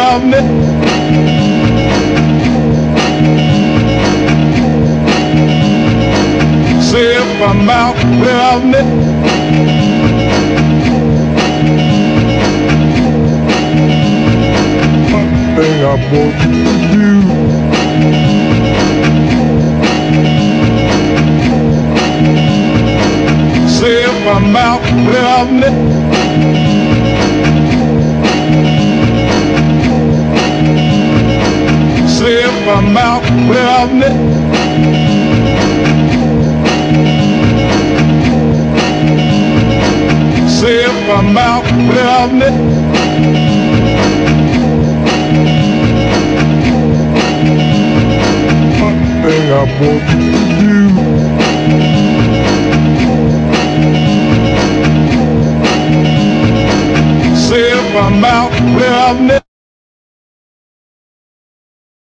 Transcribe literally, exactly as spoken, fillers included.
loving it. See if I'm out loving it. One thing I want to do. See if I'm out loving it. See if I'm out loving it. See if I'm out loving it. One thing I want to do. See if I'm out loving it.